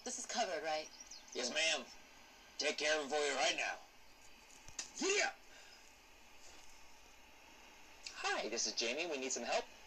This is covered, right? Yes, ma'am. Take care of him for you right now. Yeah! Hi, this is Jamie. We need some help.